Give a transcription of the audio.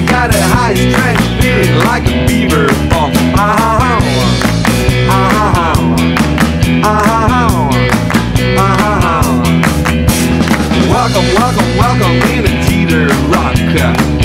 I got a high strength feeling like a beaver bump. Welcome, welcome, welcome in a teeter rock.